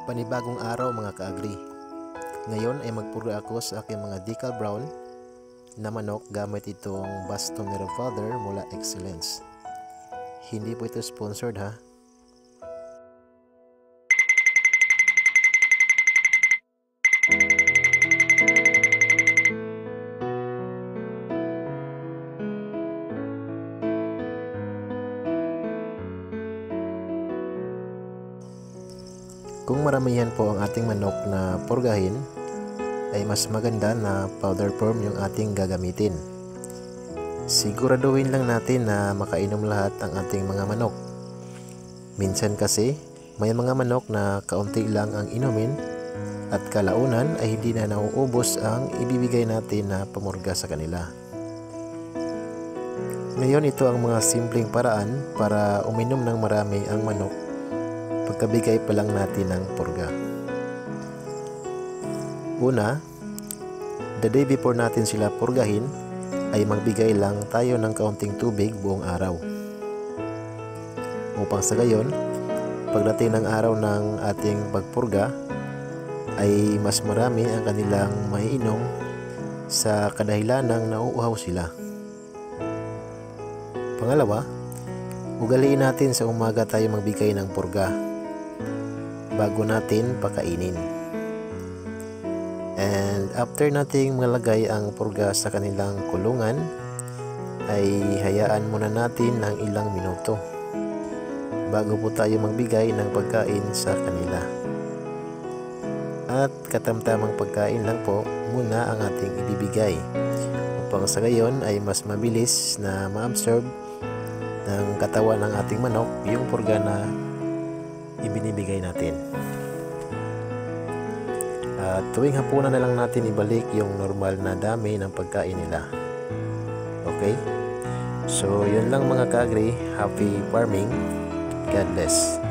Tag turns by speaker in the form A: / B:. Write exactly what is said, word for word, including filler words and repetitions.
A: Panibagong araw mga ka-agri. Ngayon ay magpura ako sa aking mga decal brown na manok gamit itong Boston Merrow Father mula Excellence. Hindi po ito sponsored ha. Kung maramihan po ang ating manok na purgahin, ay mas maganda na powder form yung ating gagamitin. Siguraduhin lang natin na makainom lahat ang ating mga manok. Minsan kasi, may mga manok na kaunti lang ang inumin at kalaunan ay hindi na nauubos ang ibibigay natin na pamurga sa kanila. Ngayon ito ang mga simpleng paraan para uminom ng marami ang manok pagkabigay pa lang natin ng purga. Una, the day before natin sila purgahin ay magbigay lang tayo ng kaunting tubig buong araw. Upang sa gayon, pagdating ng araw ng ating pagpurga ay mas marami ang kanilang maiinom sa kadahilan ng nauuhaw sila. Pangalawa, ugaliin natin sa umaga tayo magbigay ng purga bago natin pakainin. And after nating malagay ang purga sa kanilang kulungan, ay hayaan muna natin ng ilang minuto bago po tayo magbigay ng pagkain sa kanila. At katamtamang pagkain lang po muna ang ating ibibigay upang sa gayon ay mas mabilis na ma-absorb ng katawan ng ating manok yung purga na ibinibigay natin. At tuwing hapunan na lang natin ibalik yung normal na dami ng pagkain nila. Okay? So, yun lang mga ka-agri. Happy farming. God bless.